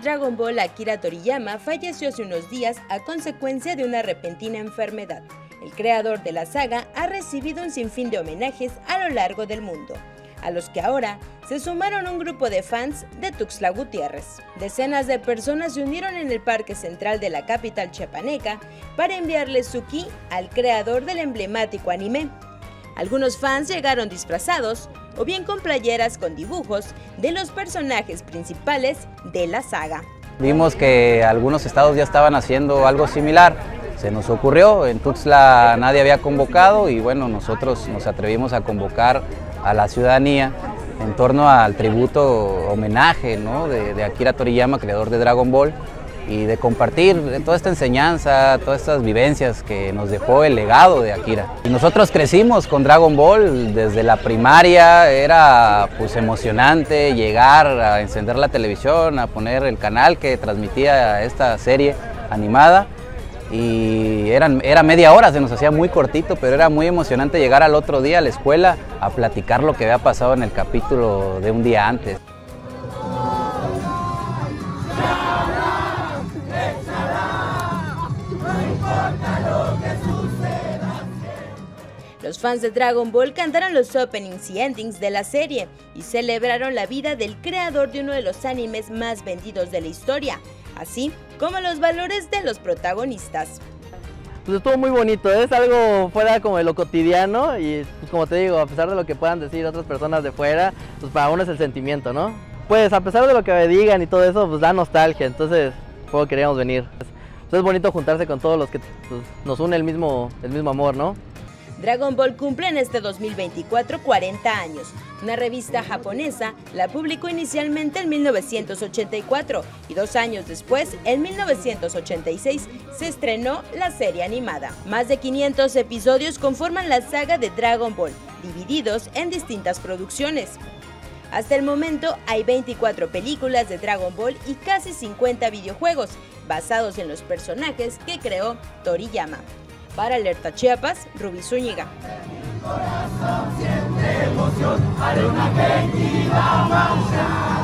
Dragon Ball, Akira Toriyama, falleció hace unos días a consecuencia de una repentina enfermedad. El creador de la saga ha recibido un sinfín de homenajes a lo largo del mundo, a los que ahora se sumaron un grupo de fans de Tuxtla Gutiérrez. Decenas de personas se unieron en el parque central de la capital chiapaneca para enviarle su ki al creador del emblemático anime. Algunos fans llegaron disfrazados o bien con playeras con dibujos de los personajes principales de la saga. Vimos que algunos estados ya estaban haciendo algo similar. Se nos ocurrió, en Tuxtla nadie había convocado y bueno, nosotros nos atrevimos a convocar a la ciudadanía en torno al tributo, homenaje, ¿no?, de Akira Toriyama, creador de Dragon Ball, y de compartir toda esta enseñanza, todas estas vivencias que nos dejó el legado de Akira. Y nosotros crecimos con Dragon Ball desde la primaria, era pues emocionante llegar a encender la televisión, a poner el canal que transmitía esta serie animada. Y era media hora, se nos hacía muy cortito, pero era muy emocionante llegar al otro día a la escuela a platicar lo que había pasado en el capítulo de un día antes. Los fans de Dragon Ball cantaron los openings y endings de la serie y celebraron la vida del creador de uno de los animes más vendidos de la historia, así como los valores de los protagonistas. Pues estuvo muy bonito, es algo fuera como de lo cotidiano y pues como te digo, a pesar de lo que puedan decir otras personas de fuera, pues para uno es el sentimiento, ¿no? Pues a pesar de lo que me digan y todo eso, pues da nostalgia, entonces poco queríamos venir. Pues es bonito juntarse con todos los que pues, nos une el mismo amor, ¿no? Dragon Ball cumple en este 2024 40 años. Una revista japonesa la publicó inicialmente en 1984 y 2 años después, en 1986, se estrenó la serie animada. Más de 500 episodios conforman la saga de Dragon Ball, divididos en distintas producciones. Hasta el momento hay 24 películas de Dragon Ball y casi 50 videojuegos basados en los personajes que creó Toriyama. Para Alerta Chiapas, Rubí Zúñiga. Mi corazón siente emoción, haré una gentil marcha.